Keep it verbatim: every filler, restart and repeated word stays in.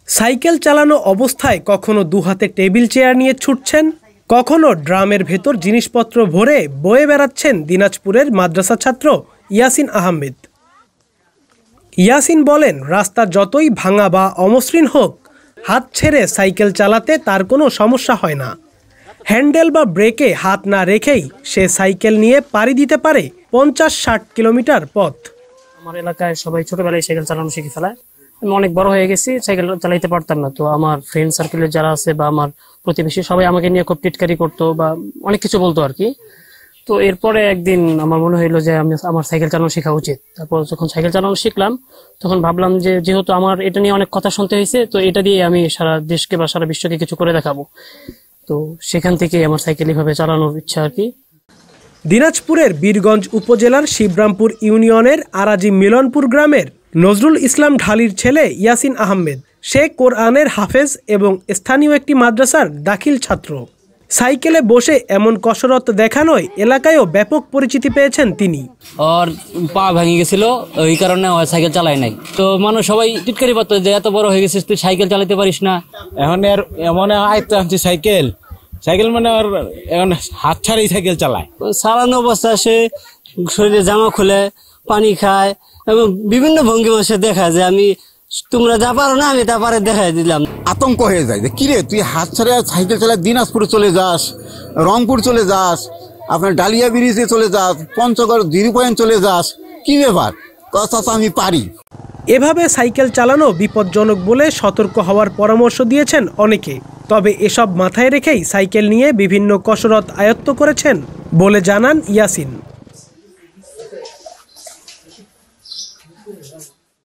Cycle চালানো অবস্থায় কখনো দুহাতে টেবিল চেয়ার নিয়ে ছুটছেন, কখনো ড্রামের ভেতর জিনিসপত্র ভরে বয়ে বেড়াচ্ছেন দিনাজপুরের মাদ্রাসা ছাত্র ইয়াসিন আহমেদ। ইয়াসিন বলেন, রাস্তা যতই ভাঙা বা অমসৃণ হোক, হাত ছেড়ে সাইকেল চালাতে তার কোনো সমস্যা হয় না। হ্যান্ডেল বা ব্রেকে হাত না রেখেই সে সাইকেল নিয়ে পাড়ি দিতে পারে পঞ্চাশ ষাট কিলোমিটার পথ। আমার এলাকায় সবাই ছোটবেলায় সাইকেল চালানো শিখে ফেলায়। আমি অনেক বড় হয়ে গেছি, সাইকেল চালাইতে পারতাম না। তো আমার ফ্রেন্ড সার্কেলের যারা আছে বা আমার প্রতিবেশী সবাই আমাকে নিয়ে খুব টিটকারি করতো বা অনেক কিছু বলতো আর কি। তো এরপরে একদিন আমার মনে হইলো যে আমি আমার সাইকেল চালানো শেখা উচিত। তারপর যখন সাইকেল চালানো শিখলাম তখন ভাবলাম যে যেহেতু আমার এটা নিয়ে অনেক কথা শুনতে হয়েছে, তো এটা দিয়ে আমি সারা দেশকে বা সারা বিশ্বকে কিছু করে দেখাবো। তো সেখান থেকে আমার সাইকেল এভাবে চালানোর ইচ্ছা আর কি। দিনাজপুরের বীরগঞ্জ উপজেলার শিবরামপুর ইউনিয়নের আরাজি মিলনপুর গ্রামের নজরুল ইসলাম ঢালির ছেলে ইয়াসিন আহমেদ। সে কোরআনের হাফেজ এবং স্থানীয় একটি মাদ্রাসার দাখিল ছাত্র। সাইকেলে বসে এমন কসরত দেখানোয় এলাকায়ও ব্যাপক পরিচিতি পেয়েছেন তিনি। ওর পা ভেঙে গেছিল, ওই কারণে ও সাইকেল চালায় নাই। তো মানুষ সবাই টিটকারি পারতো যে এত বড় হয়ে গেছিস তুই সাইকেল চালাতে পারিস না। এখন আর এমন আয়ত্ত আনছি সাইকেল সাইকেল মানে ওর এখন হাত ছাড়াই সাইকেল চালায়। চালানো অবস্থা সে শরীরে জামা খুলে পানি খায় এবং বিভিন্ন ভঙ্গিমা সে দেখায় যে আমি তোমরা যা পারো না আমি তা পারে দেখাই দিলাম। আতঙ্ক হয়ে যায় যে কিরে তুই হাত ছাড়া সাইকেল চালায় দিনাজপুরে চলে যাস, রংপুর চলে যাস, আপনার ডালিয়া ব্রিজে চলে যাস, পঞ্চগড় জিরো পয়েন্ট চলে যাস, কি ব্যাপার? কথা আমি পারি। এভাবে সাইকেল চালানো বিপজ্জনক বলে সতর্ক হওয়ার পরামর্শ দিয়েছেন অনেকে। তবে এসব মাথায় রেখেই সাইকেল নিয়ে বিভিন্ন কসরত আয়ত্ত করেছেন বলে জানান ইয়াসিন।